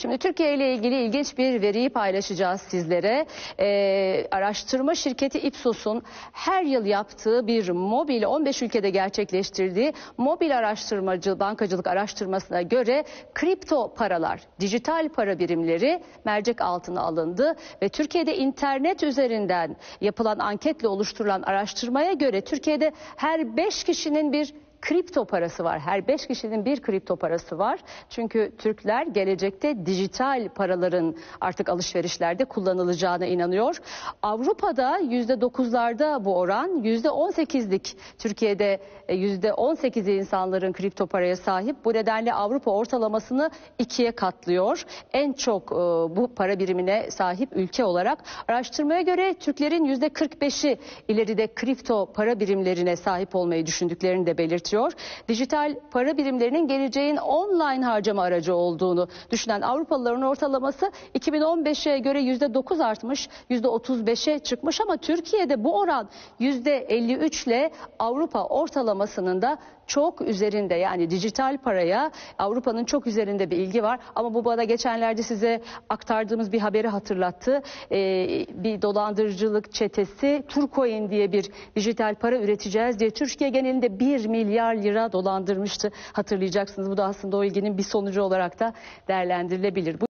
Şimdi Türkiye ile ilgili ilginç bir veriyi paylaşacağız sizlere. Araştırma şirketi Ipsos'un her yıl yaptığı bir mobil 15 ülkede gerçekleştirdiği mobil araştırmacı bankacılık araştırmasına göre kripto paralar, dijital para birimleri mercek altına alındı ve Türkiye'de internet üzerinden yapılan anketle oluşturulan araştırmaya göre Türkiye'de her 5 kişinin bir kripto parası var. Her 5 kişinin bir kripto parası var. Çünkü Türkler gelecekte dijital paraların artık alışverişlerde kullanılacağına inanıyor. Avrupa'da %9'larda bu oran, %18'lik. Türkiye'de %18'i insanların kripto paraya sahip. Bu nedenle Avrupa ortalamasını 2'ye katlıyor. En çok bu para birimine sahip ülke olarak. Araştırmaya göre Türklerin %45'i ileride kripto para birimlerine sahip olmayı düşündüklerini de belirtiyor. Dijital para birimlerinin geleceğin online harcama aracı olduğunu düşünen Avrupalıların ortalaması 2015'e göre %9 artmış, %35'e çıkmış ama Türkiye'de bu oran %53 ile Avrupa ortalamasının da çok üzerinde, yani dijital paraya Avrupa'nın çok üzerinde bir ilgi var. Ama bu bana geçenlerde size aktardığımız bir haberi hatırlattı. Bir dolandırıcılık çetesi Turcoin diye bir dijital para üreteceğiz diye Türkiye genelinde 1 milyar lira dolandırmıştı. Hatırlayacaksınız, bu da aslında o ilginin bir sonucu olarak da değerlendirilebilir.